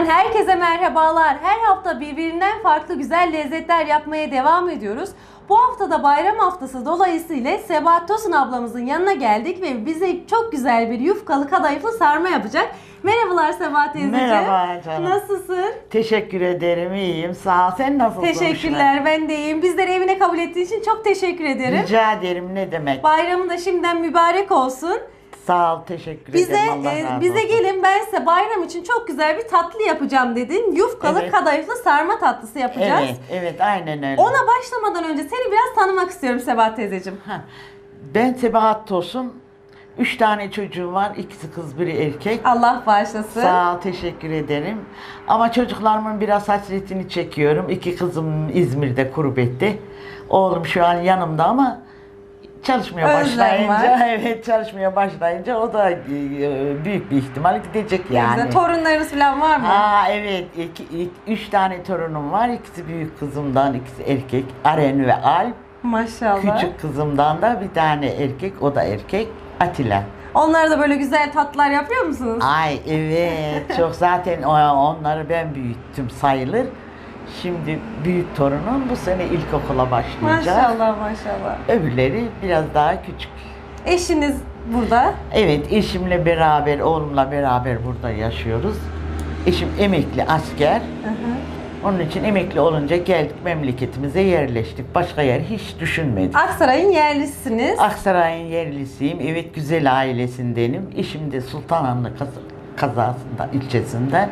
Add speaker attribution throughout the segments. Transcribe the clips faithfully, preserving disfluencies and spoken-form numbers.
Speaker 1: herkese merhabalar. Her hafta birbirinden farklı güzel lezzetler yapmaya devam ediyoruz. Bu hafta da bayram haftası dolayısıyla Sebahat Tosun ablamızın yanına geldik ve bize çok güzel bir yufkalı kadayıflı sarma yapacak. Merhabalar Sebahat teyzeciğim.
Speaker 2: Merhaba canım.
Speaker 1: Nasılsın?
Speaker 2: Teşekkür ederim, iyiyim. Sağ ol. Sen nasılsın?
Speaker 1: Teşekkürler, ben de iyiyim. Bizleri evine kabul ettiğin için çok teşekkür ederim.
Speaker 2: Rica ederim, ne demek.
Speaker 1: Bayramın da şimdiden mübarek olsun.
Speaker 2: Sağ ol, teşekkür
Speaker 1: Bize,
Speaker 2: ederim. Allah
Speaker 1: e,
Speaker 2: razı
Speaker 1: bize
Speaker 2: olsun.
Speaker 1: gelin, ben size bayram için çok güzel bir tatlı yapacağım dedin. Yufkalı
Speaker 2: Evet.
Speaker 1: kadayıflı sarma tatlısı yapacağız.
Speaker 2: Evet, evet, aynen öyle.
Speaker 1: Ona başlamadan önce seni biraz tanımak istiyorum Sebahat teyzeciğim.
Speaker 2: Heh. Ben Sebahat Tosun. Üç tane çocuğum var. İkisi kız, biri erkek.
Speaker 1: Allah bağışlasın.
Speaker 2: Sağ ol, teşekkür ederim. Ama çocuklarımın biraz hasretini çekiyorum. İki kızım İzmir'de, gurbette. Oğlum şu an yanımda ama çalışmaya
Speaker 1: Özlem
Speaker 2: başlayınca,
Speaker 1: var.
Speaker 2: evet çalışmaya başlayınca o da e, büyük bir ihtimal gidecek yani.
Speaker 1: Güzel. Torunlarınız falan var mı?
Speaker 2: Aa evet, iki, iki, üç tane torunum var. İkisi büyük kızımdan, ikisi erkek. Aren ve Alp.
Speaker 1: Maşallah.
Speaker 2: Küçük kızımdan da bir tane erkek, o da erkek. Atilla.
Speaker 1: Onlara da böyle güzel tatlılar yapıyor musunuz?
Speaker 2: Ay evet, çok zaten onları ben büyüttüm sayılır. Şimdi büyük torunum bu sene ilkokula başlayacak.
Speaker 1: Maşallah maşallah.
Speaker 2: Öbürleri biraz daha küçük.
Speaker 1: Eşiniz burada.
Speaker 2: Evet, eşimle beraber, oğlumla beraber burada yaşıyoruz. Eşim emekli asker.
Speaker 1: Hı hı.
Speaker 2: Onun için emekli olunca geldik, memleketimize yerleştik. Başka yer hiç düşünmedik.
Speaker 1: Aksaray'ın yerlisiniz.
Speaker 2: Aksaray'ın yerlisiyim. Evet, güzel ailesindenim. Eşim de Sultanahmet kaz kazasında, ilçesinden.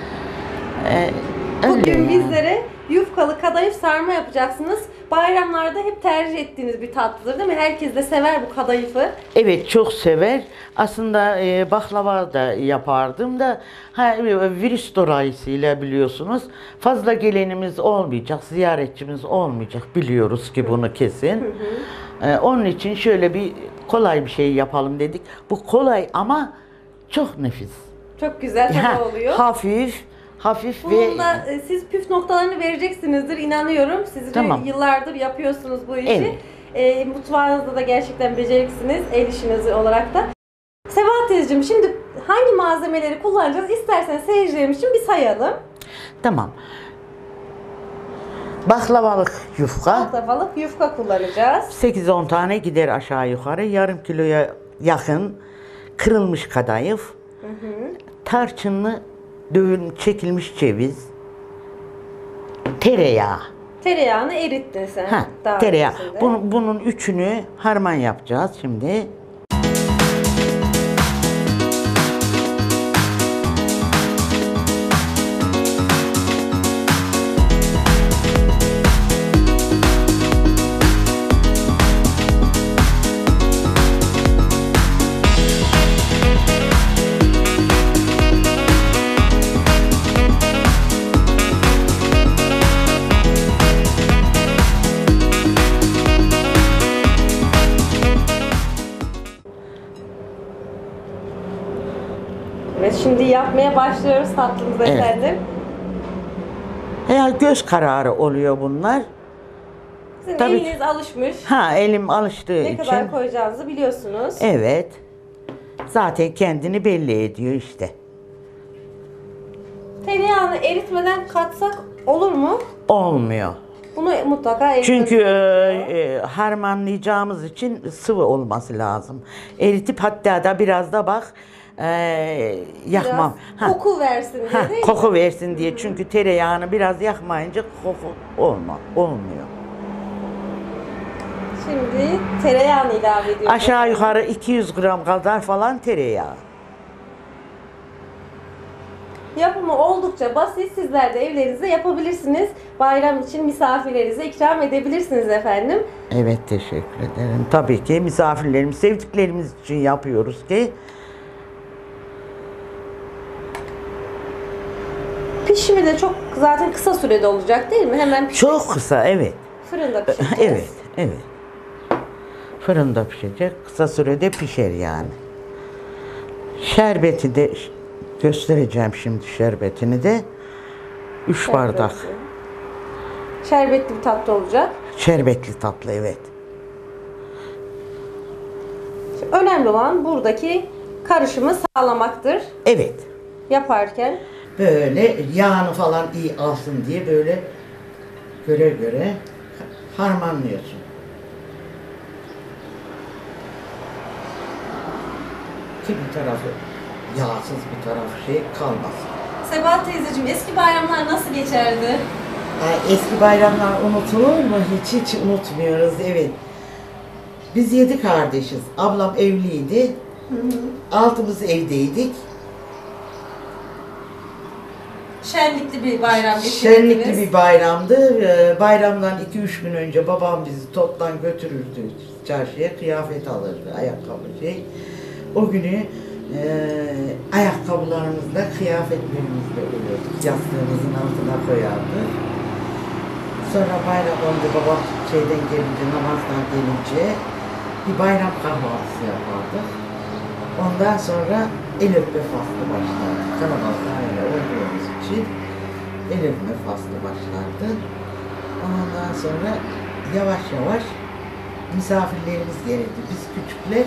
Speaker 2: Ee,
Speaker 1: Bugün
Speaker 2: öyle
Speaker 1: bizlere yufkalı kadayıf sarma yapacaksınız. Bayramlarda hep tercih ettiğiniz bir tatlıdır değil mi? Herkes de sever bu kadayıfı.
Speaker 2: Evet, çok sever. Aslında e, baklava da yapardım da ha, virüs dolayısıyla biliyorsunuz fazla gelenimiz olmayacak, ziyaretçimiz olmayacak, biliyoruz ki bunu kesin. Hı hı. E, onun için şöyle bir kolay bir şey yapalım dedik. Bu kolay ama çok nefis.
Speaker 1: Çok güzel tadı oluyor.
Speaker 2: Hafif, hafif
Speaker 1: Bunun
Speaker 2: ve
Speaker 1: da e, siz püf noktalarını vereceksinizdir, inanıyorum. Siz de
Speaker 2: Tamam.
Speaker 1: yıllardır yapıyorsunuz bu işi.
Speaker 2: Evet.
Speaker 1: E, mutfağınızda da gerçekten beceriksiniz, el işiniz olarak da. Sebahat teyzeciğim, şimdi hangi malzemeleri kullanacağız? İsterseniz seyircilerimiz için bir sayalım.
Speaker 2: tamam. Baklavalık yufka.
Speaker 1: Baklavalık yufka kullanacağız.
Speaker 2: sekiz on tane gider aşağı yukarı. Yarım kiloya yakın kırılmış kadayıf.
Speaker 1: Hı hı.
Speaker 2: Tarçınlı dövün çekilmiş ceviz. Tereyağı.
Speaker 1: Tereyağını erittin sen.
Speaker 2: Ha,
Speaker 1: daha
Speaker 2: tereyağı.
Speaker 1: öncesinde.
Speaker 2: Bunun, bunun üçünü harman yapacağız şimdi.
Speaker 1: Evet, şimdi yapmaya başlıyoruz tatlımızı
Speaker 2: Evet.
Speaker 1: efendim.
Speaker 2: Herhalde göz kararı oluyor bunlar.
Speaker 1: Sizin
Speaker 2: Tabii
Speaker 1: eliniz alışmış.
Speaker 2: Ha, elim alıştığı
Speaker 1: Ne
Speaker 2: için.
Speaker 1: kadar koyacağınızı biliyorsunuz.
Speaker 2: Evet. Zaten kendini belli ediyor işte.
Speaker 1: Tereyağını eritmeden katsak olur mu?
Speaker 2: Olmuyor.
Speaker 1: Bunu mutlaka eritmemiz
Speaker 2: Çünkü e,
Speaker 1: gerekiyor.
Speaker 2: e, harmanlayacağımız için sıvı olması lazım. Eritip hatta da biraz da bak e, yakmam.
Speaker 1: Biraz koku versin diye
Speaker 2: Ha,
Speaker 1: değil mi?
Speaker 2: koku versin diye. Çünkü tereyağını biraz yakmayınca koku olma, olmuyor.
Speaker 1: Şimdi tereyağını ilave ediyoruz.
Speaker 2: Aşağı yukarı iki yüz gram kadar falan tereyağı.
Speaker 1: Yapımı oldukça basit. Sizler de evlerinizde yapabilirsiniz. Bayram için misafirlerinize ikram edebilirsiniz efendim.
Speaker 2: Evet, teşekkür ederim. Tabii ki misafirlerimiz, sevdiklerimiz için yapıyoruz ki.
Speaker 1: Pişimi de çok zaten kısa sürede olacak değil mi? Hemen pişecek.
Speaker 2: Çok kısa, evet.
Speaker 1: Fırında pişireceğiz.
Speaker 2: Evet, evet. Fırında pişecek, kısa sürede pişer yani. Şerbeti de göstereceğim şimdi, şerbetini de. üç
Speaker 1: Şerbetli.
Speaker 2: bardak.
Speaker 1: Şerbetli bir tatlı olacak.
Speaker 2: Şerbetli tatlı, evet.
Speaker 1: Önemli olan buradaki karışımı sağlamaktır
Speaker 2: Evet.
Speaker 1: yaparken.
Speaker 2: Böyle yağını falan iyi alsın diye böyle göre göre harmanlıyorsun. Ki bir tarafı yağsız, bir tarafı şey kalmasın.
Speaker 1: Sebahat teyzeciğim, eski bayramlar nasıl geçerdi?
Speaker 2: Ay, eski bayramlar unutulur mu? Hiç hiç unutmuyoruz, evet. Biz yedi kardeşiz. Ablam evliydi.
Speaker 1: Hı hı.
Speaker 2: Altımız evdeydik.
Speaker 1: Şenlikli bir bayram geçirdiniz.
Speaker 2: Şenlikli bir bayramdı. Ee, Bayramdan iki üç gün önce babam bizi toptan götürürdü çarşıya, kıyafet alırdı, ayakkabı şey. O günü e, ayakkabılarımızla, kıyafetlerimizle ölürdük. Yastığımızın altına koyardık. Sonra bayram olunca babam şeyden gelince, namazdan gelince bir bayram kahvaltısı yapardık. Ondan sonra el öpme faslı başlardı. Kalabalık aile olduğumuz için el öpme faslı başlardı. Ondan sonra yavaş yavaş misafirlerimiz gelirdi. Biz küçükler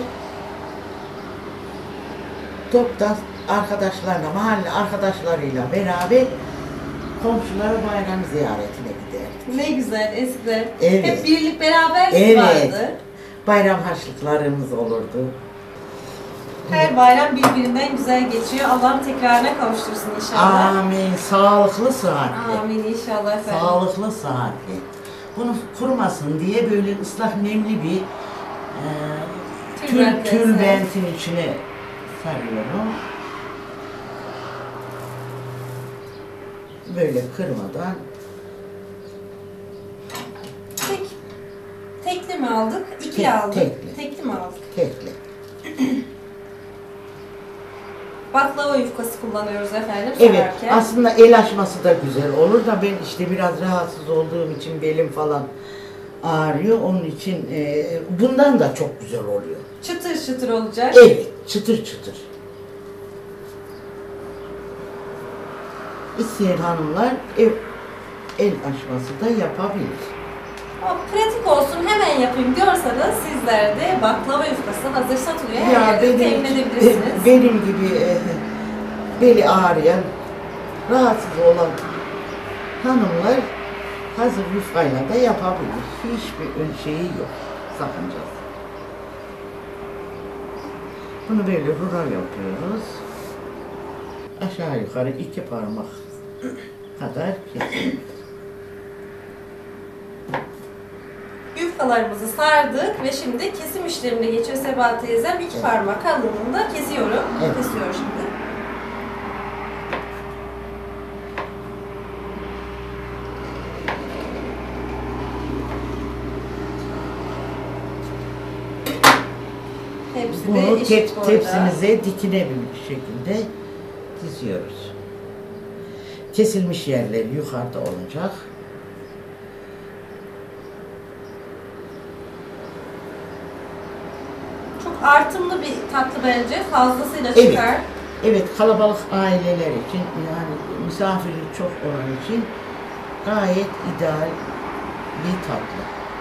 Speaker 2: toptan arkadaşlarla, mahalle arkadaşlarıyla beraber komşulara bayram ziyaretine giderdik.
Speaker 1: Ne güzel eskiden.
Speaker 2: Evet.
Speaker 1: Hep birlik beraberlik
Speaker 2: Evet.
Speaker 1: vardı.
Speaker 2: Bayram harçlıklarımız olurdu.
Speaker 1: Her bayram birbirinden güzel geçiyor. Allah'ım tekrarına kavuştursun inşallah.
Speaker 2: Amin. Sağlıklı saatli.
Speaker 1: Amin inşallah efendim.
Speaker 2: Sağlıklı saatli. Bunu kurumasın diye böyle ıslak nemli bir e, tül,
Speaker 1: Tülbent
Speaker 2: tülbentin içine sarıyorum. Böyle kırmadan.
Speaker 1: Tek, tekli mi aldık? İkli
Speaker 2: Tek-
Speaker 1: aldık.
Speaker 2: tekli.
Speaker 1: Tekli mi aldık?
Speaker 2: Tekli.
Speaker 1: Baklava yufkası kullanıyoruz efendim
Speaker 2: Evet,
Speaker 1: sararken.
Speaker 2: aslında el açması da güzel olur da ben işte biraz rahatsız olduğum için belim falan ağrıyor. Onun için e, bundan da çok güzel oluyor.
Speaker 1: Çıtır çıtır olacak.
Speaker 2: Evet, çıtır çıtır. İsteyen hanımlar ev, el açması da yapabilir.
Speaker 1: Ama pratik olsun hemen yapayım diyorsanız sizler de baklava yufkası hazır satılıyor. Her
Speaker 2: Ya
Speaker 1: yerde
Speaker 2: benim,
Speaker 1: temin edebilirsiniz.
Speaker 2: benim gibi e, beli ağrıyan, rahatsız olan hanımlar hazır yufkayla da yapabilir. Hiçbir ön şeyi yok, sakıncası. Bunu böyle rulo yapıyoruz. Aşağı yukarı iki parmak kadar kesiyoruz.
Speaker 1: Yufkalarımızı sardık ve şimdi kesim işlemine geçiyor Sebahat teyzem. İki
Speaker 2: Evet.
Speaker 1: parmak kalınlığında kesiyorum.
Speaker 2: Evet.
Speaker 1: Kesiyor şimdi. Hepsi de
Speaker 2: Bunu
Speaker 1: eşit
Speaker 2: tep,
Speaker 1: boyda.
Speaker 2: tepsimize dikinebilir şekilde diziyoruz. Kesilmiş yerler yukarıda olacak.
Speaker 1: Çok artımlı bir tatlı bence. Fazlasıyla
Speaker 2: Evet.
Speaker 1: çıkar.
Speaker 2: Evet, kalabalık aileler için, yani misafiri çok olan için gayet ideal bir tatlı.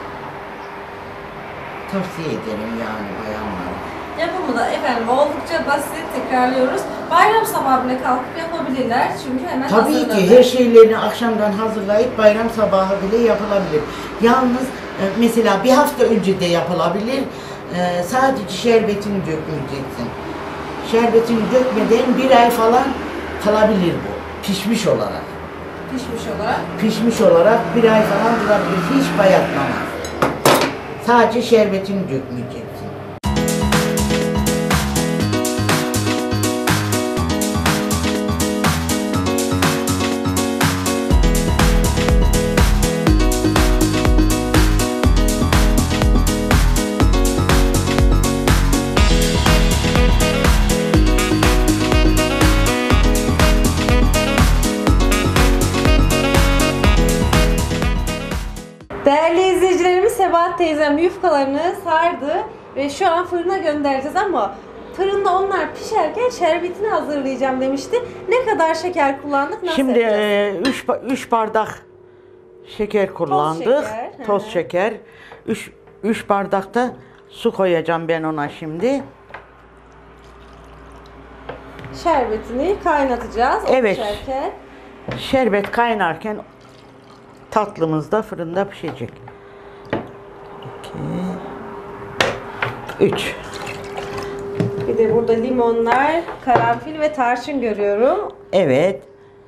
Speaker 2: Tavsiye ederim yani bayanlara.
Speaker 1: Yapımı da efendim oldukça basit, tekrarlıyoruz. Bayram sabahı bile kalkıp yapabilirler çünkü hemen
Speaker 2: Tabii
Speaker 1: hazırlanır.
Speaker 2: ki her şeylerini akşamdan hazırlayıp bayram sabahı bile yapılabilir. Yalnız e, mesela bir hafta önce de yapılabilir. E, sadece şerbetini dökmeyeceksin. Şerbetini dökmeden bir ay falan kalabilir bu. Pişmiş olarak.
Speaker 1: Pişmiş olarak.
Speaker 2: Pişmiş olarak bir ay falan durabilir. Hiç bayatlamaz. Sadece şerbetini dökmeyeceksin.
Speaker 1: Değerli izleyicilerimiz, Sebahat teyzem yufkalarını sardı ve şu an fırına göndereceğiz ama fırında onlar pişerken şerbetini hazırlayacağım demişti. Ne kadar şeker kullandık, nasıl
Speaker 2: Şimdi
Speaker 1: yapacağız?
Speaker 2: üç üç bardak şeker kullandık.
Speaker 1: şeker, hı
Speaker 2: Toz
Speaker 1: hı.
Speaker 2: şeker. üç üç bardak da su koyacağım ben ona şimdi.
Speaker 1: şerbetini kaynatacağız. O
Speaker 2: Evet.
Speaker 1: pişerken.
Speaker 2: Şerbet kaynarken tatlımız da fırında pişecek. iki, üç.
Speaker 1: Bir de burada limonlar, karanfil ve tarçın görüyorum.
Speaker 2: Evet.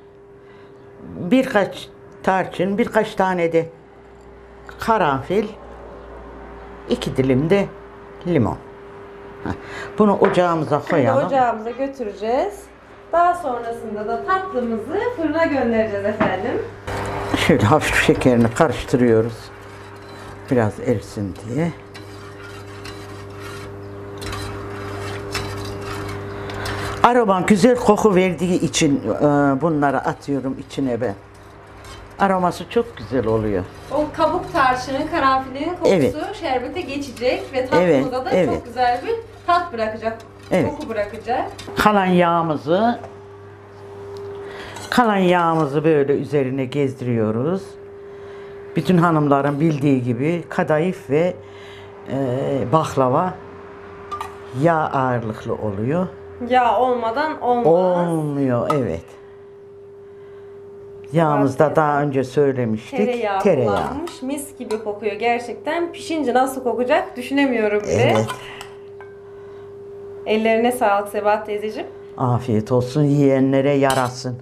Speaker 2: Birkaç tarçın, birkaç tane de karanfil, iki dilim de limon. Heh. Bunu ocağımıza
Speaker 1: Şimdi
Speaker 2: koyalım.
Speaker 1: ocağımıza götüreceğiz. Daha sonrasında da tatlımızı fırına göndereceğiz efendim.
Speaker 2: Şöyle hafif şekerini karıştırıyoruz. Biraz erisin diye. Aroman güzel koku verdiği için e, bunları atıyorum içine ben. Aroması çok güzel oluyor.
Speaker 1: O kabuk tarçının, karanfilin kokusu
Speaker 2: Evet.
Speaker 1: şerbete geçecek ve tatlımıza
Speaker 2: Evet,
Speaker 1: da
Speaker 2: evet.
Speaker 1: çok güzel bir tat bırakacak.
Speaker 2: Evet.
Speaker 1: Koku bırakacak.
Speaker 2: Kalan yağımızı kalan yağımızı böyle üzerine gezdiriyoruz. Bütün hanımların bildiği gibi kadayıf ve e, baklava yağ ağırlıklı oluyor.
Speaker 1: Yağ olmadan olmaz.
Speaker 2: Olmuyor, evet. Yağımızda daha önce söylemiştik.
Speaker 1: Tereyağı, kullanmış. Mis gibi kokuyor gerçekten. Pişince nasıl kokacak düşünemiyorum bile.
Speaker 2: Evet.
Speaker 1: Ellerine sağlık Sebahat teyzeciğim.
Speaker 2: Afiyet olsun, yiyenlere yarasın.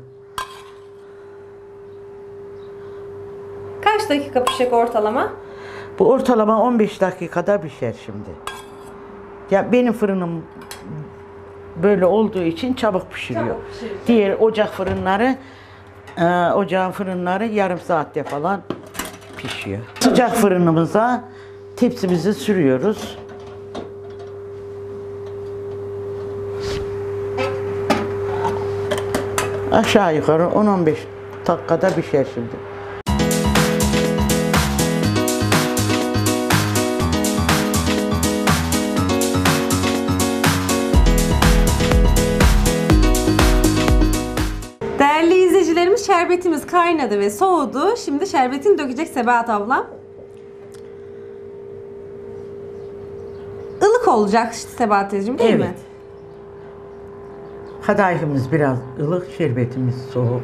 Speaker 1: Kaç dakika pişecek ortalama?
Speaker 2: Bu ortalama on beş dakikada pişer şimdi. Ya benim fırınım böyle olduğu için çabuk pişiriyor.
Speaker 1: Çabuk pişirecek.
Speaker 2: Diğer ocak fırınları, e, ocağın fırınları yarım saatte falan pişiyor. Sıcak fırınımıza tepsimizi sürüyoruz. Aşağı yukarı on on beş dakikada pişer şimdi.
Speaker 1: Değerli izleyicilerimiz, şerbetimiz kaynadı ve soğudu. Şimdi şerbetini dökecek Sebahat ablam. Ilık olacak Sebahat teyzeciğim değil
Speaker 2: Evet.
Speaker 1: mi?
Speaker 2: Kadayıfımız biraz ılık, şerbetimiz soğuk.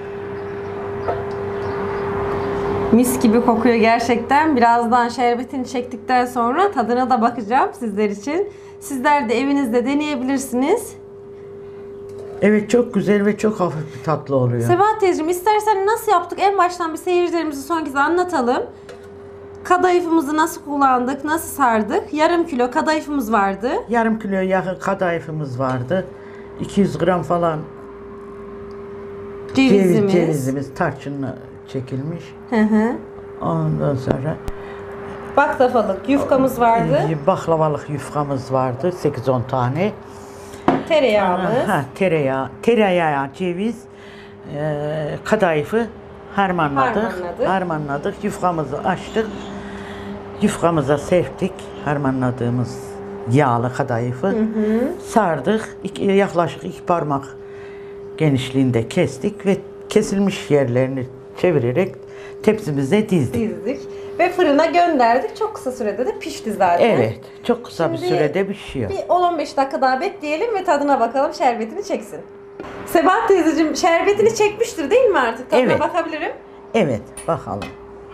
Speaker 1: Mis gibi kokuyor gerçekten. Birazdan şerbetini çektikten sonra tadına da bakacağım sizler için. Sizler de evinizde deneyebilirsiniz.
Speaker 2: Evet, çok güzel ve çok hafif bir tatlı oluyor.
Speaker 1: Sebahat teyzeciğim, istersen nasıl yaptık en baştan bir seyircilerimize son kez anlatalım. Kadayıfımızı nasıl kullandık, nasıl sardık? Yarım kilo kadayıfımız vardı.
Speaker 2: Yarım kilo yakın kadayıfımız vardı. iki yüz gram falan
Speaker 1: Cevizimiz.
Speaker 2: ceviz, cevizimiz tarçınla çekilmiş.
Speaker 1: Hı hı.
Speaker 2: Ondan sonra
Speaker 1: Baklavalık yufkamız vardı.
Speaker 2: e, baklavalık yufkamız vardı. sekiz on tane.
Speaker 1: Tereyağımız.
Speaker 2: Ha, tereyağı, tereyağı, ceviz, e, kadayıfı harmanladık.
Speaker 1: Harmanladık.
Speaker 2: Harmanladık. Yufkamızı açtık. Yufkamıza serptik. Harmanladığımız yağlı kadayıfı.
Speaker 1: Hı hı.
Speaker 2: Sardık. İki, yaklaşık iki parmak genişliğinde kestik ve kesilmiş yerlerini çevirerek tepsimize dizdik.
Speaker 1: Dizdik. Ve fırına gönderdik. Çok kısa sürede de pişti zaten.
Speaker 2: Evet. Çok kısa bir
Speaker 1: Şimdi
Speaker 2: sürede pişiyor.
Speaker 1: Bir on on beş dakika daha bekleyelim ve tadına bakalım, şerbetini çeksin. Sebahat teyzeciğim, şerbetini çekmiştir değil mi artık? Tadına
Speaker 2: Evet.
Speaker 1: bakabilirim.
Speaker 2: Evet. Bakalım.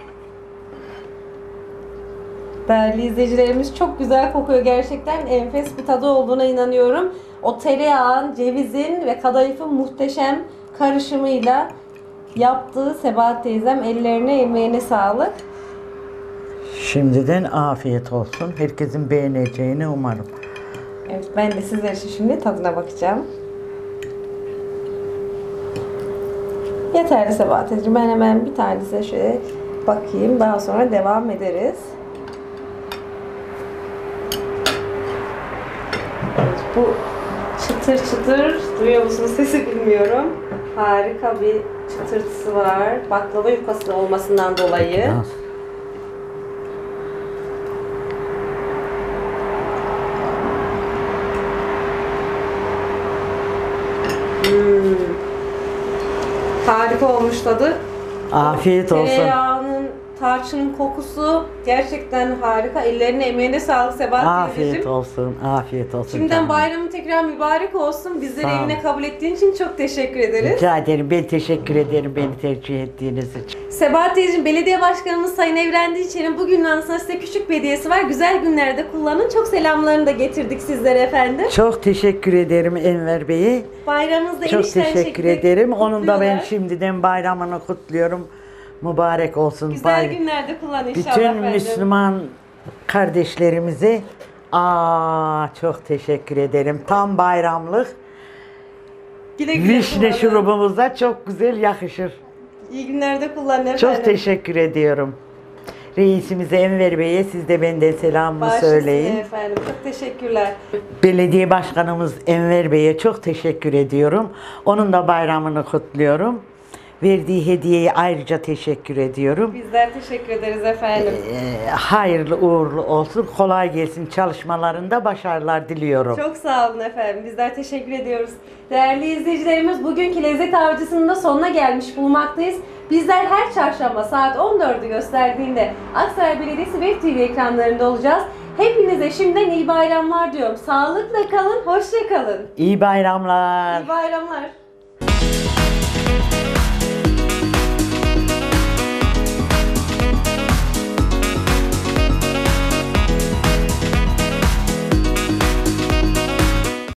Speaker 1: Değerli izleyicilerimiz, çok güzel kokuyor gerçekten. Enfes bir tadı olduğuna inanıyorum. O tereyağın, cevizin ve kadayıfın muhteşem karışımıyla yaptığı Sebahat teyzem, ellerine emeğine sağlık.
Speaker 2: Şimdiden afiyet olsun. Herkesin beğeneceğini umarım.
Speaker 1: Evet, ben de sizler için şimdi tadına bakacağım. Yeterli Sebahat teyzeciğim. Ben hemen bir tanesine şöyle bakayım. Daha sonra devam ederiz. Evet, bu çıtır çıtır, duyuyor musunuz sesi bilmiyorum. Harika bir çıtırtısı var. Baklava yufkası olmasından dolayı.
Speaker 2: Biraz.
Speaker 1: Hmm. Harika olmuş tadı.
Speaker 2: Afiyet olsun.
Speaker 1: Tereyağının tarçının kokusu gerçekten harika. Ellerine, emeğine sağlık Sebahat
Speaker 2: Afiyet
Speaker 1: teyzeciğim.
Speaker 2: olsun, afiyet olsun.
Speaker 1: Şimdiden
Speaker 2: canım.
Speaker 1: bayramın tekrar mübarek olsun. Bizleri
Speaker 2: Sağ ol.
Speaker 1: evine kabul ettiğin için çok teşekkür ederiz.
Speaker 2: Rica ederim. Ben teşekkür ederim beni tercih ettiğiniz için.
Speaker 1: Sebahat teyzeciğim, belediye başkanımız Sayın Evren Dinçer'in bugünün anısına size küçük bir hediyesi var. Güzel günlerde kullanın. Çok selamlarını da getirdik sizlere efendim.
Speaker 2: Çok teşekkür ederim Enver Bey'e.
Speaker 1: Bayramınızda
Speaker 2: Çok
Speaker 1: enişten
Speaker 2: teşekkür
Speaker 1: şekilde
Speaker 2: ederim. Onun da ben
Speaker 1: kutluyorlar.
Speaker 2: şimdiden bayramını kutluyorum. Mübarek olsun.
Speaker 1: Güzel
Speaker 2: Bay-
Speaker 1: günlerde kullan inşallah
Speaker 2: Bütün
Speaker 1: efendim.
Speaker 2: Müslüman kardeşlerimize aa çok teşekkür ederim. Tam bayramlık.
Speaker 1: Güle güle
Speaker 2: Vişne
Speaker 1: kullanın.
Speaker 2: şurubumuza çok güzel yakışır.
Speaker 1: İyi günlerde kullanın efendim.
Speaker 2: Çok teşekkür ediyorum. Reisimize Enver Bey'e siz de benden selamımı
Speaker 1: Baş üstüne
Speaker 2: söyleyin.
Speaker 1: efendim. Çok teşekkürler.
Speaker 2: Belediye Başkanımız Enver Bey'e çok teşekkür ediyorum. Onun da bayramını kutluyorum. Verdiği hediyeye ayrıca teşekkür ediyorum.
Speaker 1: Bizler teşekkür ederiz efendim.
Speaker 2: Ee, hayırlı uğurlu olsun. Kolay gelsin. Çalışmalarında başarılar diliyorum.
Speaker 1: Çok sağ olun efendim. Bizler teşekkür ediyoruz. Değerli izleyicilerimiz, bugünkü Lezzet Avcısı'nın da sonuna gelmiş bulunmaktayız. Bizler her çarşamba saat on dördü gösterdiğinde Aksaray Belediyesi Web T V ekranlarında olacağız. Hepinize şimdiden iyi bayramlar diyorum. Sağlıkla kalın, hoşça kalın.
Speaker 2: İyi bayramlar.
Speaker 1: İyi bayramlar.